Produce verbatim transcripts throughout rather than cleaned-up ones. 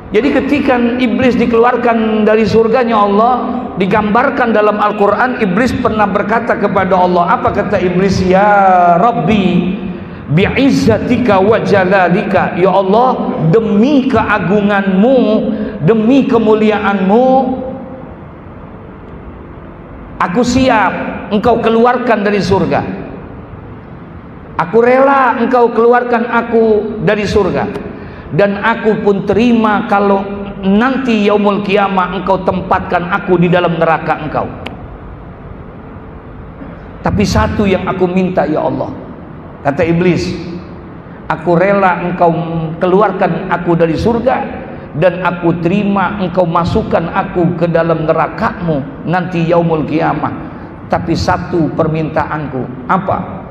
Jadi ketika iblis dikeluarkan dari surganya Allah, digambarkan dalam Al-Quran, iblis pernah berkata kepada Allah, apa kata iblis? Ya Rabbi bi'izzatika wa jalalika, ya Allah, demi keagunganmu, demi kemuliaanmu, aku siap engkau keluarkan dari surga, aku rela engkau keluarkan aku dari surga, dan aku pun terima kalau nanti yaumul kiamah engkau tempatkan aku di dalam neraka engkau. Tapi satu yang aku minta ya Allah, kata iblis, aku rela engkau keluarkan aku dari surga, dan aku terima engkau masukkan aku ke dalam nerakamu nanti yaumul kiamah. Tapi satu permintaanku, apa?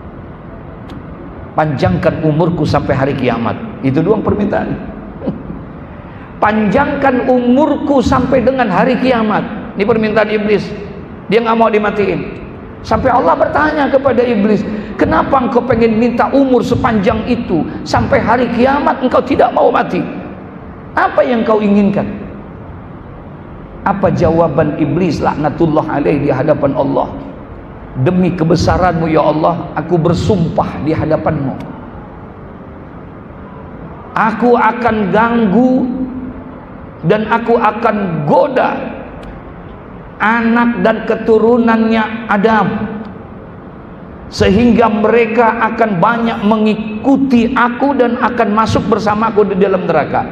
Panjangkan umurku sampai hari kiamat. Itu doang permintaan. Panjangkan umurku sampai dengan hari kiamat. Ini permintaan iblis. Dia nggak mau dimatiin. Sampai Allah bertanya kepada iblis, kenapa engkau pengen minta umur sepanjang itu sampai hari kiamat, engkau tidak mau mati? Apa yang kau inginkan? Apa jawaban iblis laknatullah alaih di hadapan Allah? Demi kebesaranmu ya Allah, aku bersumpah di hadapanmu, aku akan ganggu dan aku akan goda anak dan keturunannya Adam, sehingga mereka akan banyak mengikuti aku dan akan masuk bersamaku di dalam neraka.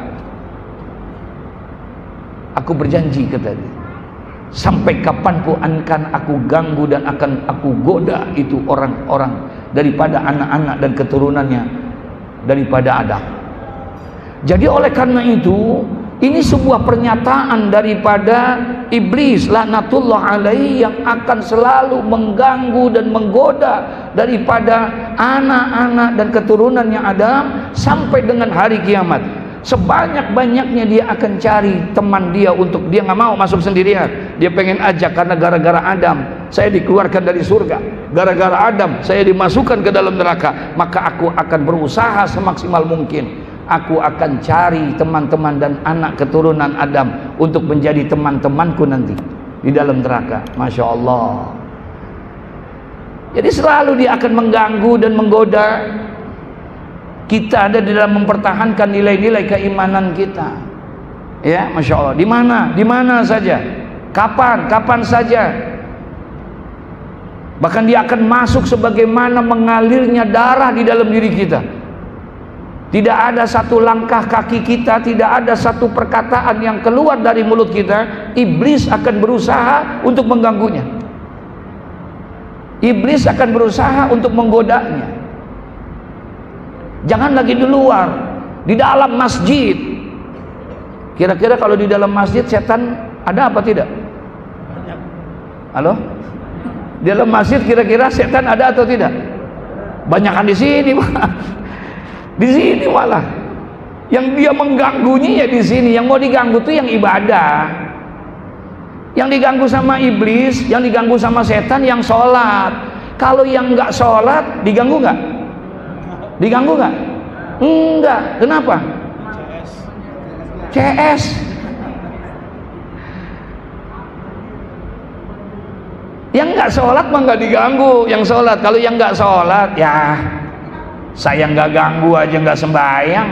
Aku berjanji, kata dia, sampai kapanpun akan aku ganggu dan akan aku goda itu orang-orang daripada anak-anak dan keturunannya daripada Adam. Jadi oleh karena itu, ini sebuah pernyataan daripada iblis laknatullah alaihi yang akan selalu mengganggu dan menggoda daripada anak-anak dan keturunannya Adam sampai dengan hari kiamat. Sebanyak-banyaknya dia akan cari teman dia untuk, dia nggak mau masuk sendirian, dia pengen ajak, karena gara-gara Adam saya dikeluarkan dari surga, gara-gara Adam saya dimasukkan ke dalam neraka, maka aku akan berusaha semaksimal mungkin, aku akan cari teman-teman dan anak keturunan Adam untuk menjadi teman-temanku nanti di dalam neraka. Masya Allah. Jadi selalu dia akan mengganggu dan menggoda kita ada di dalam mempertahankan nilai-nilai keimanan kita. Ya, Masya Allah. Di mana? Di mana saja. Kapan? Kapan saja. Bahkan dia akan masuk sebagaimana mengalirnya darah di dalam diri kita. Tidak ada satu langkah kaki kita, tidak ada satu perkataan yang keluar dari mulut kita, iblis akan berusaha untuk mengganggunya. Iblis akan berusaha untuk menggodanya. Jangan lagi di luar, di dalam masjid. Kira-kira kalau di dalam masjid setan ada apa tidak? Halo? Di dalam masjid kira-kira setan ada atau tidak? Banyakan di sini, Pak. Di sini malah. Yang dia mengganggunya ya di sini. Yang mau diganggu tuh yang ibadah. Yang diganggu sama iblis, yang diganggu sama setan yang sholat. Kalau yang nggak sholat diganggu nggak? Diganggu nggak? Enggak. Kenapa? C S. Yang nggak sholat mah nggak diganggu. Yang sholat. Kalau yang nggak sholat, ya saya nggak ganggu aja nggak sembahyang,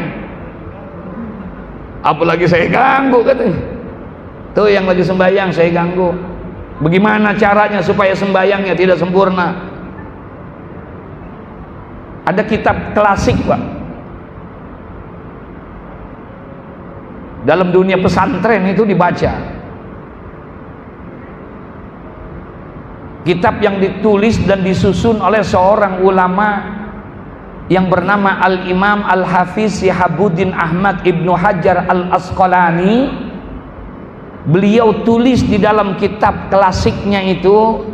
apalagi saya ganggu, katanya. Tuh yang lagi sembahyang saya ganggu. Bagaimana caranya supaya sembahyangnya tidak sempurna? Ada kitab klasik, Pak, dalam dunia pesantren itu dibaca. Kitab yang ditulis dan disusun oleh seorang ulama yang bernama Al-Imam Al-Hafiz Syihabuddin Ahmad Ibnu Hajar Al-Asqalani. Beliau tulis di dalam kitab klasiknya itu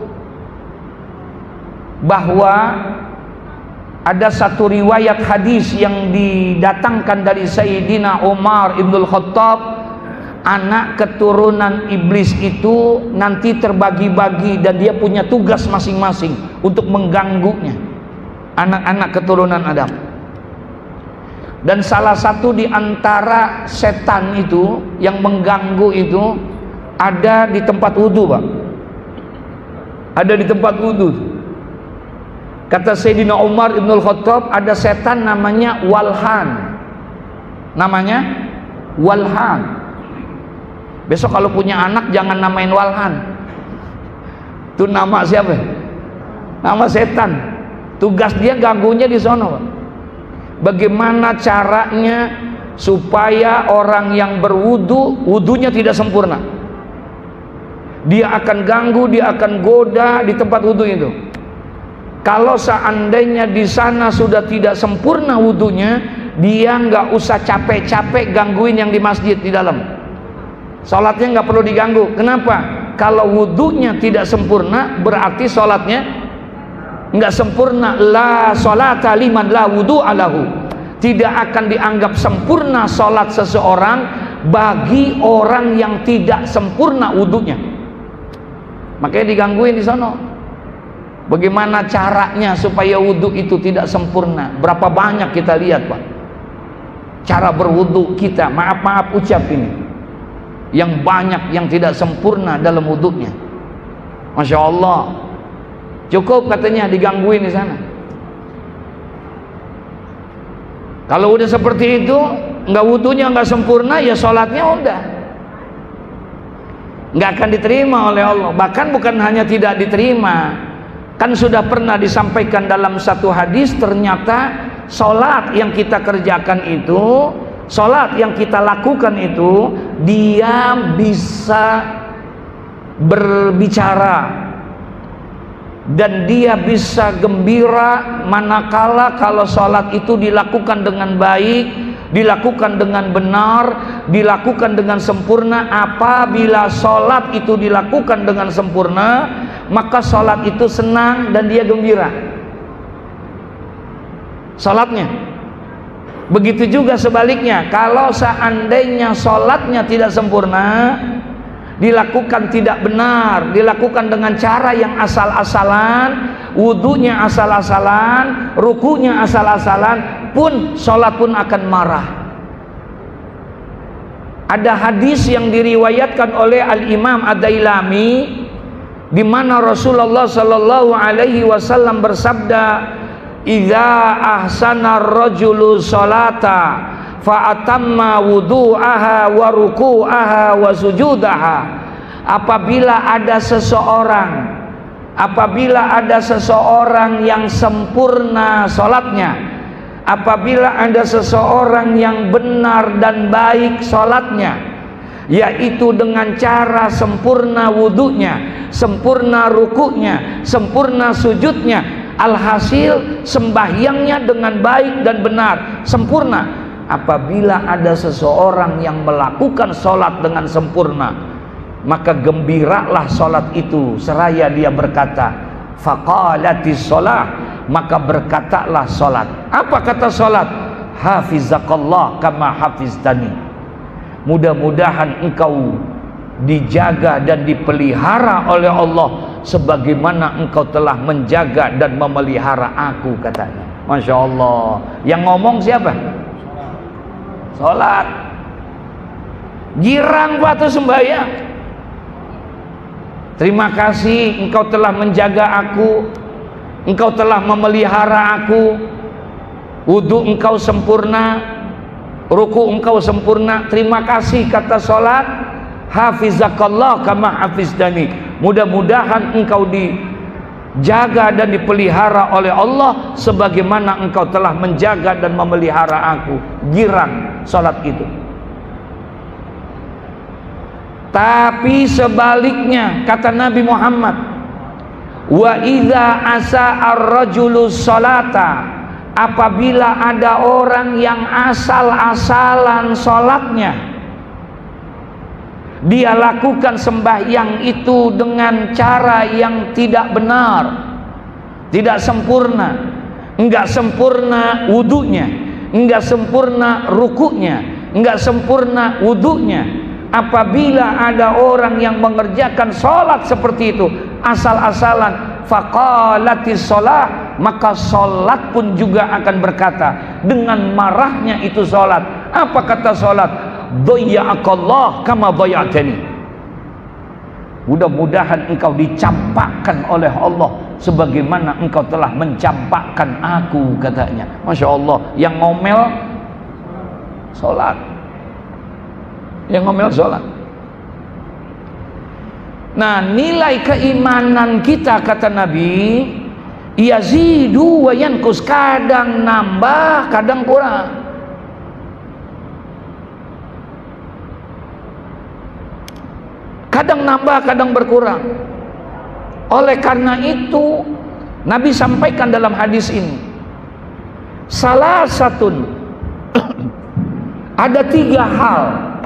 bahwa ada satu riwayat hadis yang didatangkan dari Sayyidina Umar Ibnul Khattab, anak keturunan iblis itu nanti terbagi-bagi dan dia punya tugas masing-masing untuk mengganggunya, anak-anak keturunan Adam. Dan salah satu di antara setan itu yang mengganggu itu ada di tempat wudhu, Pak. Ada di tempat wudhu. Kata Sayyidina Umar Ibnul Khattab, ada setan namanya Walhan. Namanya Walhan. Besok kalau punya anak jangan namain Walhan. Itu nama siapa? Nama setan. Tugas dia ganggunya di sono, Pak. Bagaimana caranya supaya orang yang berwudu, wudunya tidak sempurna? Dia akan ganggu, dia akan goda di tempat wudu itu. Kalau seandainya di sana sudah tidak sempurna wudunya, dia nggak usah capek-capek gangguin yang di masjid di dalam. Sholatnya nggak perlu diganggu. Kenapa? Kalau wudunya tidak sempurna, berarti sholatnya nggak sempurna. La sholata liman la wudu alahu. Tidak akan dianggap sempurna sholat seseorang bagi orang yang tidak sempurna wudunya. Makanya digangguin di sana. Bagaimana caranya supaya wudu itu tidak sempurna? Berapa banyak kita lihat, Pak, cara berwudu kita, maaf-maaf ucap ini, yang banyak yang tidak sempurna dalam wudunya. Masya Allah. Cukup katanya digangguin di sana. Kalau udah seperti itu, nggak wudunya nggak sempurna, ya sholatnya udah nggak akan diterima oleh Allah. Bahkan bukan hanya tidak diterima, kan sudah pernah disampaikan dalam satu hadis, ternyata sholat yang kita kerjakan itu, sholat yang kita lakukan itu, dia bisa berbicara dan dia bisa gembira manakala kalau sholat itu dilakukan dengan baik, dilakukan dengan benar, dilakukan dengan sempurna. Apabila sholat itu dilakukan dengan sempurna, maka sholat itu senang dan dia gembira sholatnya. Begitu juga sebaliknya, kalau seandainya sholatnya tidak sempurna, dilakukan tidak benar, dilakukan dengan cara yang asal-asalan, wudunya asal-asalan, rukunya asal-asalan, pun sholat pun akan marah. Ada hadis yang diriwayatkan oleh Al-Imam Ad-Dailami, di mana Rasulullah Sallallahu Alaihi Wasallam bersabda, "Idza ahsana ar-rajulu sholata fa'atamma wudu'aha wa ruku'aha wa sujudaha." Apabila ada seseorang apabila ada seseorang yang sempurna sholatnya, apabila ada seseorang yang benar dan baik sholatnya, yaitu dengan cara sempurna wudunya, sempurna ruku'nya, sempurna sujudnya, alhasil sembahyangnya dengan baik dan benar, sempurna. Apabila ada seseorang yang melakukan sholat dengan sempurna, maka gembiralah sholat itu, seraya dia berkata, faqalatis sholah, maka berkatalah sholat. Apa kata sholat? Hafizakallah kama hafiztani. Mudah-mudahan engkau dijaga dan dipelihara oleh Allah sebagaimana engkau telah menjaga dan memelihara aku, katanya. Masya Allah. Yang ngomong siapa? Sholat. Girang waktu sembahyang. Terima kasih engkau telah menjaga aku, engkau telah memelihara aku, wudu engkau sempurna, ruku engkau sempurna. Terima kasih, kata sholat. Hafizakallah kama hafizdani. Mudah-mudahan engkau dijaga dan dipelihara oleh Allah sebagaimana engkau telah menjaga dan memelihara aku. Girang sholat itu. Tapi sebaliknya, kata Nabi Muhammad, wa idza asa ar-rajulu sholata, apabila ada orang yang asal-asalan sholatnya, dia lakukan sembahyang itu dengan cara yang tidak benar, tidak sempurna, enggak sempurna wudunya, enggak sempurna rukunya, enggak sempurna wudunya. Apabila ada orang yang mengerjakan sholat seperti itu asal-asalan, faqalatis sholah, maka solat pun juga akan berkata dengan marahnya itu solat. Apa kata solat? Dhayya'akallah kama dhayya'tani. Mudah-mudahan engkau dicampakkan oleh Allah sebagaimana engkau telah mencampakkan aku, katanya. Masya Allah. Yang ngomel solat, yang ngomel solat. Nah, nilai keimanan kita, kata Nabi, yazidu wa yanqus, kadang nambah kadang kurang. Kadang nambah kadang berkurang. Oleh karena itu Nabi sampaikan dalam hadis ini, salah satu ada tiga hal,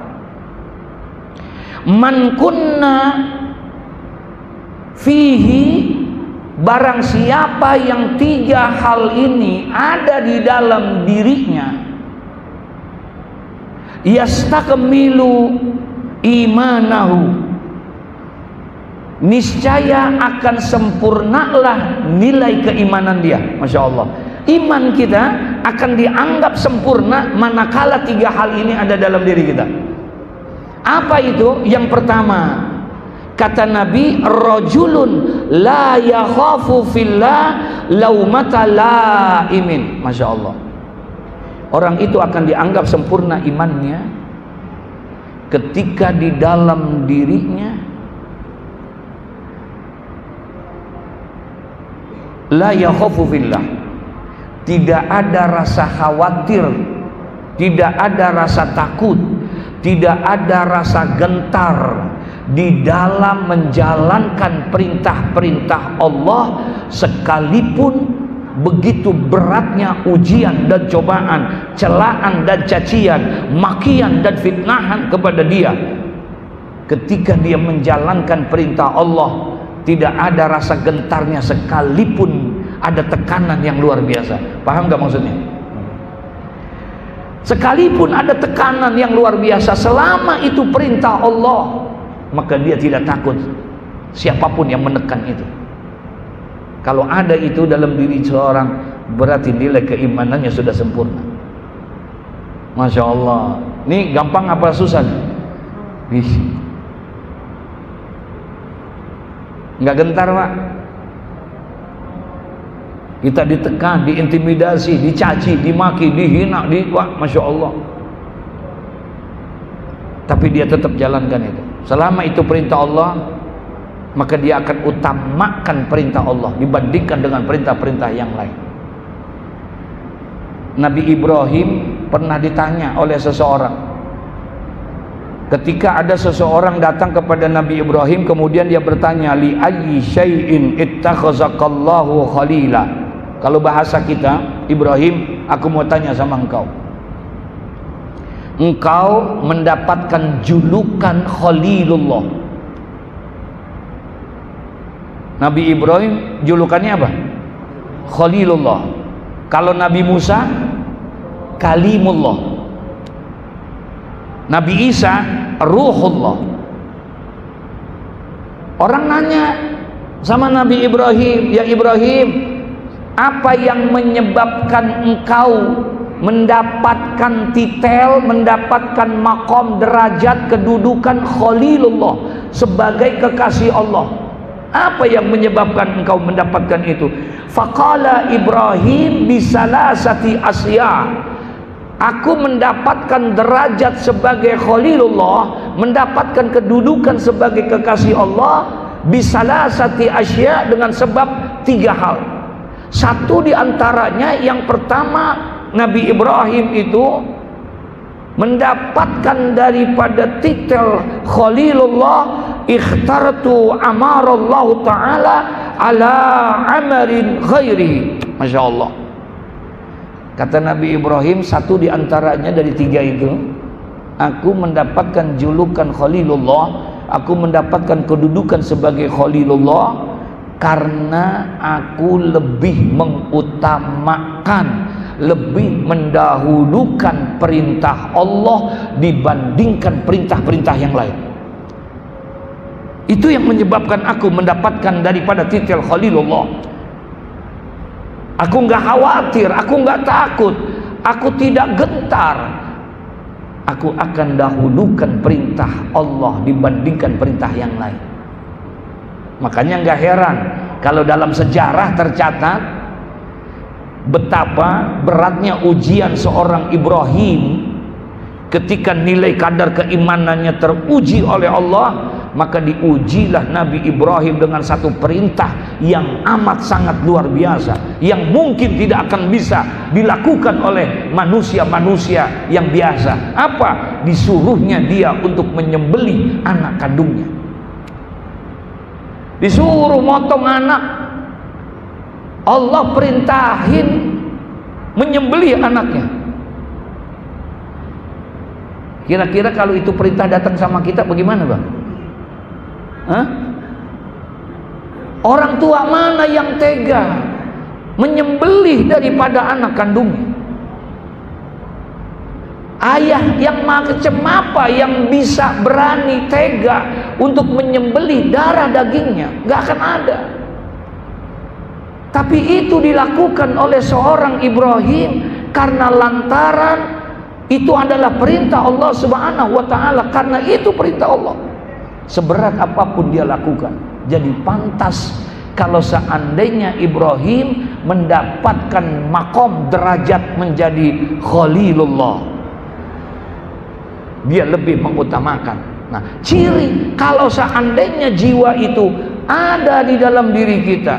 man kunna fihi, barang siapa yang tiga hal ini ada di dalam dirinya, yastakmilu imanahu, niscaya akan sempurnalah nilai keimanan dia. Masya Allah. Iman kita akan dianggap sempurna manakala tiga hal ini ada dalam diri kita. Apa itu? Yang pertama, kata Nabi, rajulun la yakhafu fillah laumata laimin. Masya Allah. Orang itu akan dianggap sempurna imannya ketika di dalam dirinya la yakhafu fillah, tidak ada rasa khawatir, tidak ada rasa takut, tidak ada rasa gentar di dalam menjalankan perintah-perintah Allah, sekalipun begitu beratnya ujian dan cobaan, celaan dan cacian, makian dan fitnahan kepada dia. Ketika dia menjalankan perintah Allah, tidak ada rasa gentarnya sekalipun ada tekanan yang luar biasa. Paham gak maksudnya? Sekalipun ada tekanan yang luar biasa, selama itu perintah Allah, maka dia tidak takut siapapun yang menekan itu. Kalau ada itu dalam diri seorang, berarti nilai keimanannya sudah sempurna. Masya Allah. Ini gampang apa susah? Ih, nggak gentar, Pak. Kita ditekan, diintimidasi, dicaci, dimaki, dihina, di, wah, Masya Allah. Tapi dia tetap jalankan itu. Selama itu perintah Allah, maka dia akan utamakan perintah Allah dibandingkan dengan perintah-perintah yang lain. Nabi Ibrahim pernah ditanya oleh seseorang. Ketika ada seseorang datang kepada Nabi Ibrahim, kemudian dia bertanya, li ayyi syai'in ittakhazaqallahu khalila. Kalau bahasa kita, Ibrahim, aku mau tanya sama engkau, engkau mendapatkan julukan Khalilullah. Nabi Ibrahim julukannya apa? Khalilullah. Kalau Nabi Musa, Kalimullah. Nabi Isa, Ruhullah. Orang nanya sama Nabi Ibrahim, ya Ibrahim, apa yang menyebabkan engkau mendapatkan titel, mendapatkan makom, derajat, kedudukan Khalilullah, sebagai kekasih Allah? Apa yang menyebabkan engkau mendapatkan itu? Faqala Ibrahim bisalasati asya. Aku mendapatkan derajat sebagai Khalilullah, mendapatkan kedudukan sebagai kekasih Allah, bisalasati asya, dengan sebab tiga hal. Satu diantaranya, yang pertama, Nabi Ibrahim itu mendapatkan daripada titel Khalilullah, ikhtartu amarallahu ta'ala ala amarin ghairi. Masya Allah. Kata Nabi Ibrahim, satu diantaranya dari tiga itu, aku mendapatkan julukan Khalilullah, aku mendapatkan kedudukan sebagai Khalilullah karena aku lebih mengutamakan, lebih mendahulukan perintah Allah dibandingkan perintah-perintah yang lain. Itu yang menyebabkan aku mendapatkan daripada titel Khalilullah. Aku nggak khawatir, aku nggak takut, aku tidak gentar. Aku akan dahulukan perintah Allah dibandingkan perintah yang lain. Makanya nggak heran kalau dalam sejarah tercatat betapa beratnya ujian seorang Ibrahim ketika nilai kadar keimanannya teruji oleh Allah. Maka diujilah Nabi Ibrahim dengan satu perintah yang amat sangat luar biasa, yang mungkin tidak akan bisa dilakukan oleh manusia-manusia yang biasa. Apa? Disuruhnya dia untuk menyembelih anak kandungnya. Disuruh motong anak, Allah perintahin menyembelih anaknya. Kira-kira kalau itu perintah datang sama kita bagaimana, Bang? Hah? Orang tua mana yang tega menyembelih daripada anak kandungnya? Ayah yang macam apa yang bisa berani tega untuk menyembelih darah dagingnya? Gak akan ada. Tapi itu dilakukan oleh seorang Ibrahim karena lantaran itu adalah perintah Allah Subhanahu wa taala. Karena itu perintah Allah, seberat apapun dia lakukan. Jadi pantas kalau seandainya Ibrahim mendapatkan makom derajat menjadi Khalilullah, dia lebih mengutamakan. Nah, ciri kalau seandainya jiwa itu ada di dalam diri kita,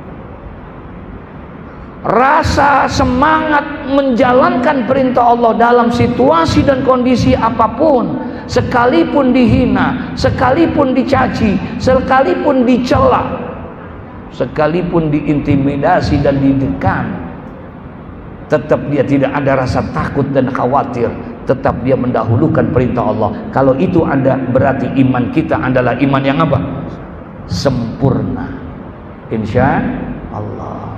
rasa semangat menjalankan perintah Allah dalam situasi dan kondisi apapun, sekalipun dihina, sekalipun dicaci, sekalipun dicela, sekalipun diintimidasi dan didekam, tetap dia tidak ada rasa takut dan khawatir, tetap dia mendahulukan perintah Allah. Kalau itu ada, berarti iman kita adalah iman yang apa? Sempurna, insya Allah.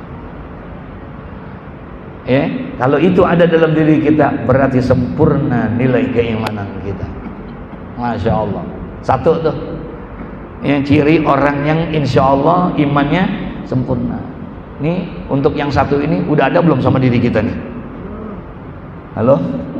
Ya, kalau itu ada dalam diri kita, berarti sempurna nilai keimanan kita. Masya Allah. Satu tuh, yang ciri orang yang insya Allah imannya sempurna. Nih untuk yang satu ini udah ada belum sama diri kita nih? Halo?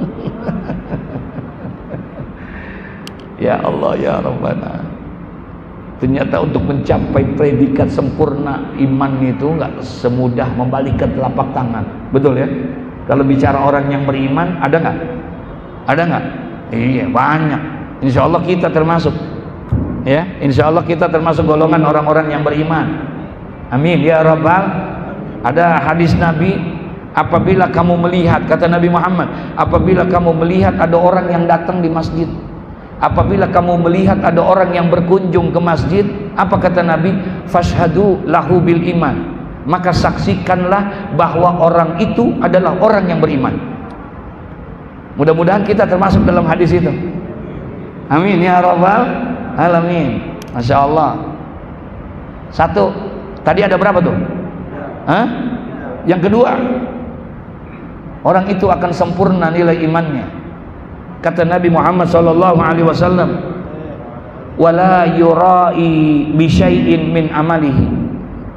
Ya Allah ya Rabbana. Ternyata untuk mencapai predikat sempurna iman itu nggak semudah membalikkan telapak tangan. Betul ya? Kalau bicara orang yang beriman, ada nggak? Ada nggak? Iya, banyak. Insya Allah kita termasuk. Ya, insya Allah kita termasuk golongan orang-orang yang beriman. Amin ya Rabbal. Ada hadis Nabi, apabila kamu melihat, kata Nabi Muhammad, apabila kamu melihat ada orang yang datang di masjid, apabila kamu melihat ada orang yang berkunjung ke masjid, apa kata Nabi? Fashhadu lahu bil iman. Maka saksikanlah bahwa orang itu adalah orang yang beriman. Mudah-mudahan kita termasuk dalam hadis itu. Amin ya Rabbal alamin. Masya Allah. Satu. Tadi ada berapa tuh? Hah? Yang kedua, orang itu akan sempurna nilai imannya. Kata Nabi Muhammad sallallahu alaihi wasallam, wala yurai bi syai'in min amalihi.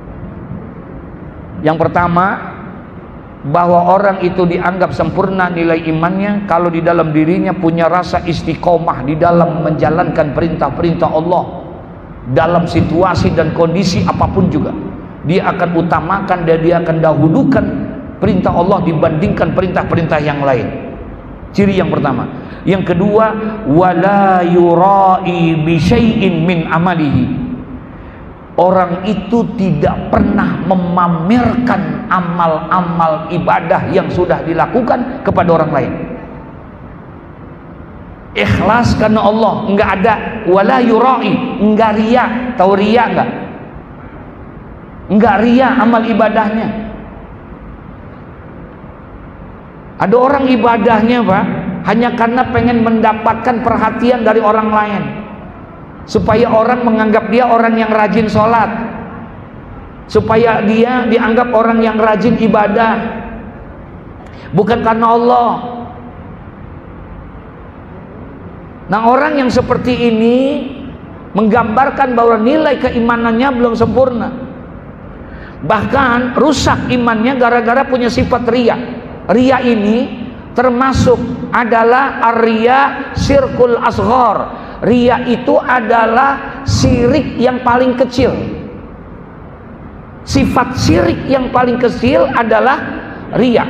Yang pertama, bahwa orang itu dianggap sempurna nilai imannya kalau di dalam dirinya punya rasa istiqomah di dalam menjalankan perintah-perintah Allah dalam situasi dan kondisi apapun juga. Dia akan utamakan dan dia akan dahulukan perintah Allah dibandingkan perintah-perintah yang lain. Ciri yang pertama. Yang kedua, wala yurai bi syai'in min amalihi. Orang itu tidak pernah memamerkan amal-amal ibadah yang sudah dilakukan kepada orang lain. Ikhlas karena Allah, enggak ada wala yurai, enggak riya. Tahu riya enggak? Enggak riya amal ibadahnya. Ada orang ibadahnya, Pak, hanya karena pengen mendapatkan perhatian dari orang lain, supaya orang menganggap dia orang yang rajin sholat, supaya dia dianggap orang yang rajin ibadah, bukan karena Allah. Nah, orang yang seperti ini menggambarkan bahwa nilai keimanannya belum sempurna. Bahkan rusak imannya gara-gara punya sifat riya. Riya ini termasuk adalah ar-riya syirkul asghar. Riya itu adalah syirik yang paling kecil. Sifat syirik yang paling kecil adalah riya.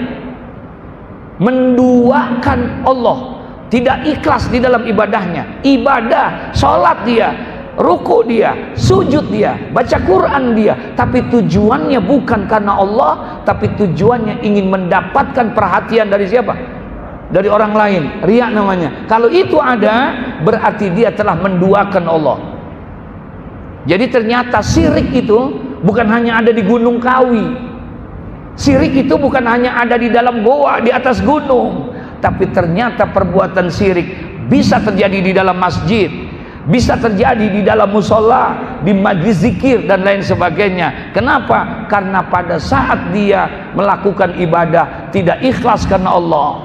Menduakan Allah, tidak ikhlas di dalam ibadahnya. Ibadah, sholat dia, ruku dia, sujud dia, baca Quran dia, tapi tujuannya bukan karena Allah, tapi tujuannya ingin mendapatkan perhatian dari siapa? Dari orang lain. Riya namanya. Kalau itu ada, berarti dia telah menduakan Allah. Jadi ternyata syirik itu bukan hanya ada di Gunung Kawi. Syirik itu bukan hanya ada di dalam goa, di atas gunung, tapi ternyata perbuatan syirik bisa terjadi di dalam masjid, bisa terjadi di dalam musola, di majlis zikir dan lain sebagainya. Kenapa? Karena pada saat dia melakukan ibadah tidak ikhlas karena Allah.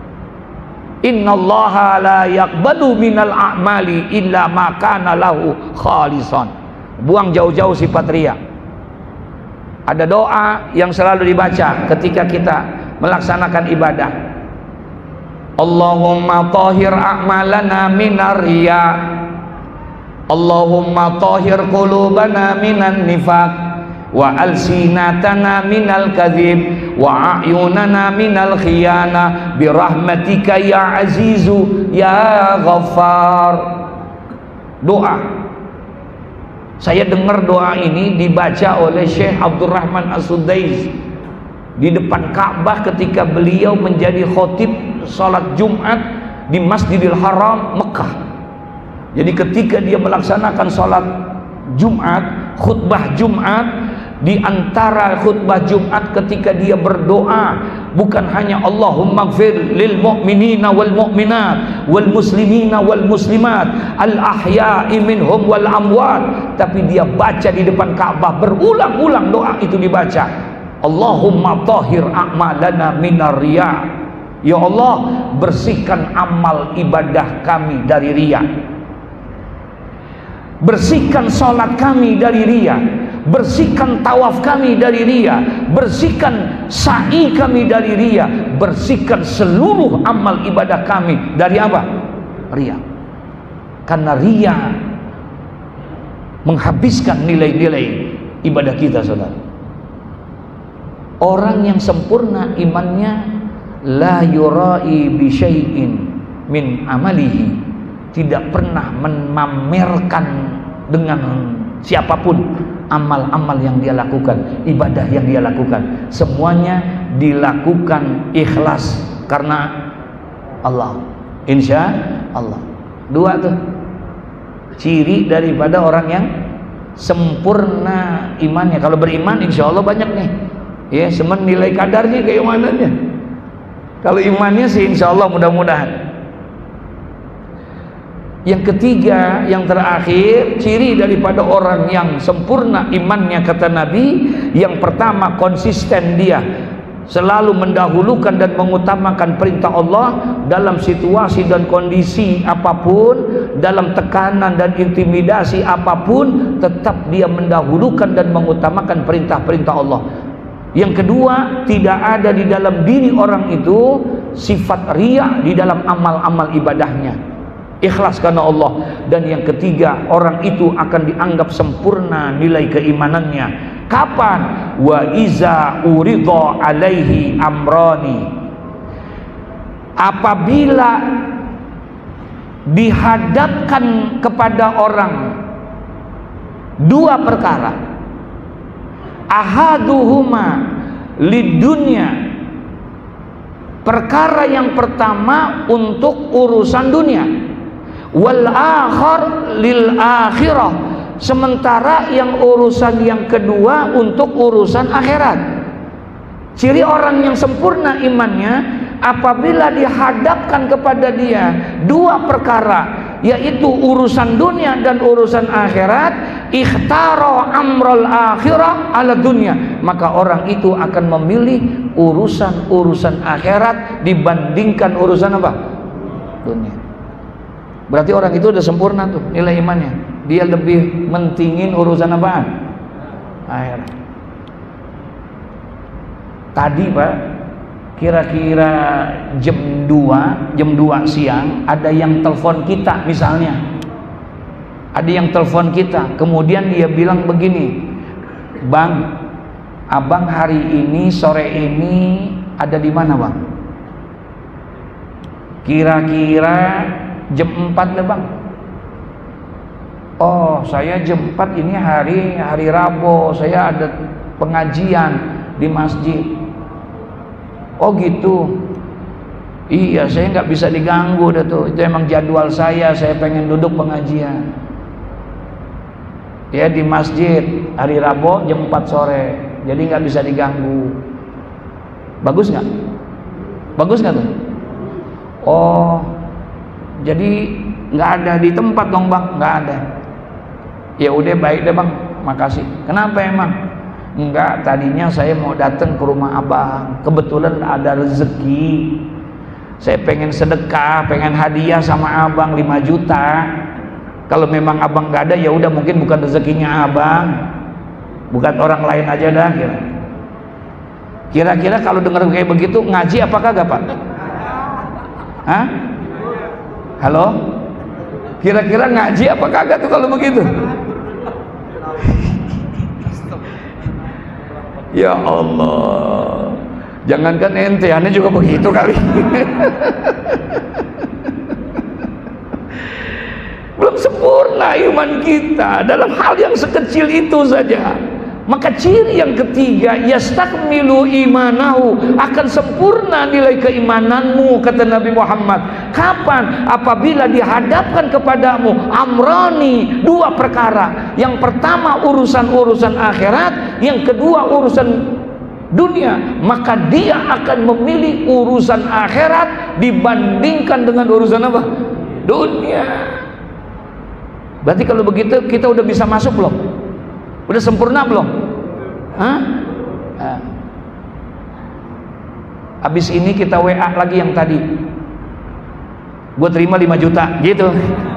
Innallaha la yaqbalu minal a'mali illa ma kana lahu khalisan. Buang jauh-jauh sifat riya. Ada doa yang selalu dibaca ketika kita melaksanakan ibadah. Allahumma tahhir a'malana minar riya. Allahumma tahhir qulubana minan nifaq wa alsinatana minal kadhib wa a'yunana minal khiyana birahmatika ya azizu ya ghaffar. Doa. Saya dengar doa ini dibaca oleh Syekh Abdurrahman As-Sudais di depan Ka'bah ketika beliau menjadi khotib salat Jumat di Masjidil Haram Mekah. Jadi ketika dia melaksanakan salat Jumat, khutbah Jumat, di antara khutbah Jumat ketika dia berdoa bukan hanya Allahumma gfir lil mu'minina wal mu'minat wal muslimina wal muslimat al ahya'i minhum wal amwat, tapi dia baca di depan Ka'bah berulang-ulang doa itu dibaca. Allahumma tahhir a'malana minar riya. Ya Allah, bersihkan amal ibadah kami dari riya. Bersihkan salat kami dari riya, bersihkan tawaf kami dari riya, bersihkan sa'i kami dari riya, bersihkan seluruh amal ibadah kami dari apa? Riya. Karena riya menghabiskan nilai-nilai ibadah kita, saudara. Orang yang sempurna imannya la yura'i bi syai'in min amalihi, tidak pernah memamerkan dengan siapapun amal-amal yang dia lakukan, ibadah yang dia lakukan. Semuanya dilakukan ikhlas karena Allah. Insya Allah. Dua tuh ciri daripada orang yang sempurna imannya. Kalau beriman insya Allah banyak nih. Ya, semen nilai kadarnya keimanannya. Kalau imannya sih insya Allah mudah-mudahan. Yang ketiga, yang terakhir, ciri daripada orang yang sempurna imannya kata Nabi, yang pertama konsisten dia selalu mendahulukan dan mengutamakan perintah Allah dalam situasi dan kondisi apapun, dalam tekanan dan intimidasi apapun, tetap dia mendahulukan dan mengutamakan perintah-perintah Allah. Yang kedua, tidak ada di dalam diri orang itu sifat riya di dalam amal-amal ibadahnya, ikhlas karena Allah. Dan yang ketiga, orang itu akan dianggap sempurna nilai keimanannya. Kapan? Wa iza uridha alaihi amrani, apabila dihadapkan kepada orang dua perkara, ahaduhuma lidunya, perkara yang pertama untuk urusan dunia, wal akhir lil akhirah, sementara yang urusan yang kedua untuk urusan akhirat. Ciri orang yang sempurna imannya, apabila dihadapkan kepada dia dua perkara, yaitu urusan dunia dan urusan akhirat, ikhtara amral akhirah ala dunia, maka orang itu akan memilih urusan-urusan akhirat dibandingkan urusan apa? Dunia. Berarti orang itu udah sempurna tuh nilai imannya. Dia lebih mentingin urusan apaan? Akhirat. tadi Pak, kira-kira jam dua, jam dua siang ada yang telepon kita misalnya. Ada yang telepon kita, kemudian dia bilang begini, "Bang, abang hari ini sore ini ada di mana, Bang?" Kira-kira jam empat deh, Bang. "Oh, saya jam empat ini hari hari Rabu, saya ada pengajian di masjid." "Oh gitu." "Iya, saya nggak bisa diganggu dah tuh. Itu emang jadwal saya. Saya pengen duduk pengajian ya di masjid hari Rabu jam empat sore. Jadi nggak bisa diganggu." Bagus nggak? Bagus nggak tuh? "Oh, jadi nggak ada di tempat dong, Bang?" "Nggak ada." "Ya udah, baik deh, Bang. Makasih." "Kenapa emang?" "Enggak, tadinya saya mau datang ke rumah abang. Kebetulan ada rezeki. Saya pengen sedekah, pengen hadiah sama abang lima juta. Kalau memang abang nggak ada, ya udah, mungkin bukan rezekinya abang, bukan orang lain aja dah." Kira-kira kalau dengar kayak begitu, ngaji apa kagak, Pak? Hah? Halo? Kira-kira ngaji apa kagak tuh kalau begitu? Ya Allah, jangankan ente, aneh juga begitu kali. Belum sempurna iman kita dalam hal yang sekecil itu saja. Maka ciri yang ketiga, yastakmilu imanahu, akan sempurna nilai keimananmu, kata Nabi Muhammad. Kapan? Apabila dihadapkan kepadamu amrani, dua perkara. Yang pertama urusan-urusan akhirat, yang kedua urusan dunia, maka dia akan memilih urusan akhirat dibandingkan dengan urusan apa? Dunia. Berarti kalau begitu kita udah bisa masuk belum? Udah sempurna belum? Hah? Nah. Habis ini kita W A lagi yang tadi. Gue terima lima juta, gitu.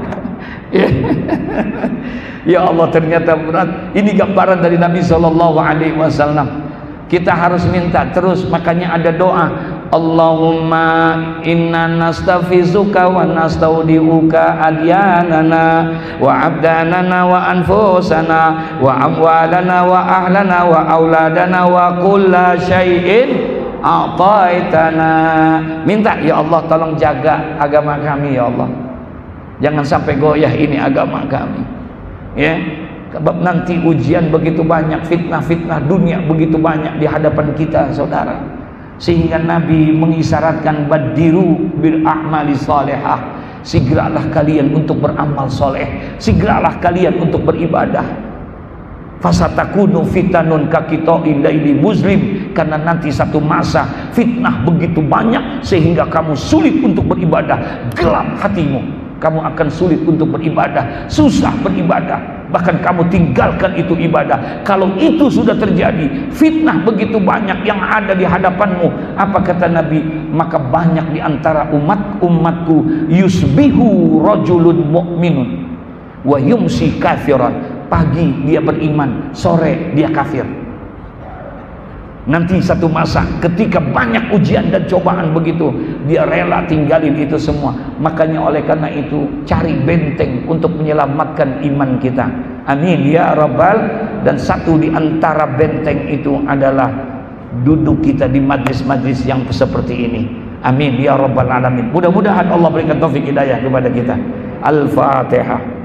Ya Allah, ternyata berat. Ini gambaran dari Nabi Shallallahu Alaihi Wasallam. Kita harus minta terus, makanya ada doa, Allahumma inna nastafizuka wa nastaudiuka adyanana wa abdanana wa anfusana wa amwalana wa ahlana wa auladana wa kulla syai'in a'taitana. Minta, ya Allah, tolong jaga agama kami, ya Allah, jangan sampai goyah ini agama kami, ya. Sebab nanti ujian begitu banyak, fitnah-fitnah dunia begitu banyak di hadapan kita, saudara. Sehingga Nabi mengisyaratkan badiru bil a'mali salihah, segeralah kalian untuk beramal soleh, segeralah kalian untuk beribadah. Fasatakunu fitanun kakitoi laili muslim, karena nanti satu masa fitnah begitu banyak sehingga kamu sulit untuk beribadah, gelap hatimu, kamu akan sulit untuk beribadah, susah beribadah, bahkan kamu tinggalkan itu ibadah. Kalau itu sudah terjadi, fitnah begitu banyak yang ada di hadapanmu, apa kata Nabi? Maka banyak di antara umat-umatku yusbihu rajulun mu'minun wa yumsi kafiran. Pagi dia beriman, sore dia kafir. Nanti satu masa ketika banyak ujian dan cobaan begitu, dia rela tinggalin itu semua. Makanya oleh karena itu, cari benteng untuk menyelamatkan iman kita. Amin ya Rabbal. Dan satu di antara benteng itu adalah duduk kita di majlis-majlis yang seperti ini. Amin ya Rabbal Alamin. Mudah-mudahan Allah berikan taufik hidayah kepada kita. Al-Fatihah.